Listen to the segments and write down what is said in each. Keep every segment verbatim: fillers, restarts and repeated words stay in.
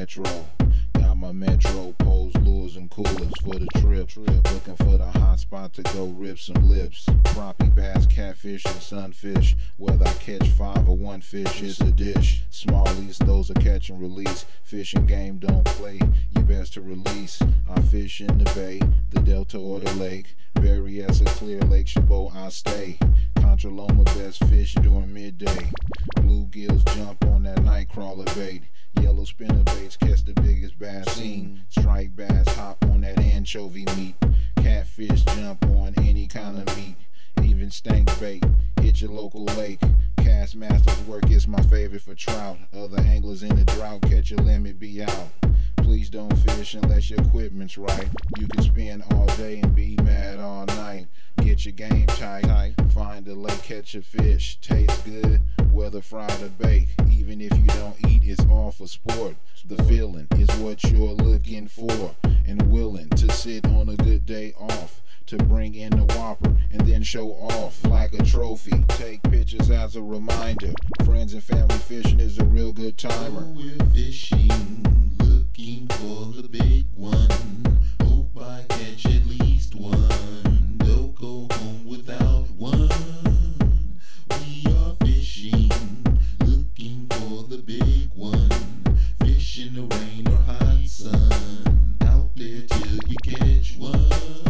metro. Got my metro poles, lures, and coolers for the trip. Looking for the hot spot to go rip some lips. Crappie, bass, catfish, and sunfish. Whether I catch five or one fish, it's a dish. Smallies, those are catch and release. Fishing game don't play, you best to release. I fish in the bay, the delta or the lake. Berryessa, Clear Lake, Chabot, I stay. Contra Loma, best fish during midday. Bluegills jump on that night crawler bait. Yellow spinner baits catch the biggest bass seen. Striped bass hop on that anchovy meat. Catfish jump on any kind of meat. Even stank bait, hit your local lake. Cast Master's work is my favorite for trout. Other anglers in the drought catch your limit, be out. Please don't fish unless your equipment's right. You can spend all day and be mad all night. Get your game tight, find a lake, catch a fish. Tastes good, whether fried or bake. Even if you don't eat, it's all for sport. The feeling is what you're looking for, and willing to sit on a good day off. To bring in the whopper and then show off like a trophy. Take pictures as a reminder. Friends and family fishing is a real good timer. Oh, we're fishing, looking for the big one. Hope I catch at least one. Don't go home without one. We are fishing, looking for the big one. Fish in the rain or hot sun. Out there till you catch one.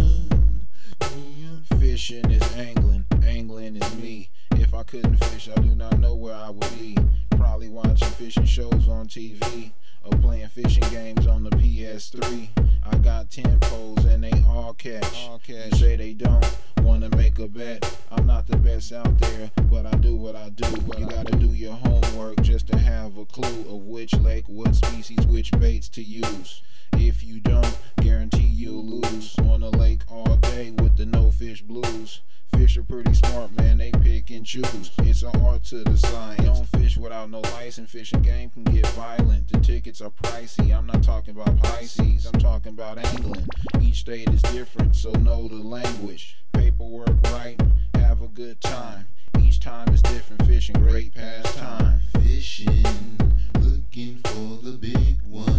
Fishing is angling, angling is me. If I couldn't fish, I do not know where I would be. Probably watching fishing shows on T V, or playing fishing games on the P S three. I got ten poles and they all catch. All catch. You say they don't wanna make a bet. I'm not the best out there, but I do what I do. What you gotta do your homework just to have a clue of which lake, what species, which baits to use. If you don't, guarantee you'll lose on a lake all day with the no fish blues. Fish are pretty smart, man, they pick and choose. It's an art to the science. Don't fish without no license. Fishing game can get violent. The tickets are pricey. I'm not talking about Pisces, I'm talking about angling. Each state is different, so know the language. Paperwork right, have a good time. Each time is different. Fishing, great pastime. Fishing, looking for the big one.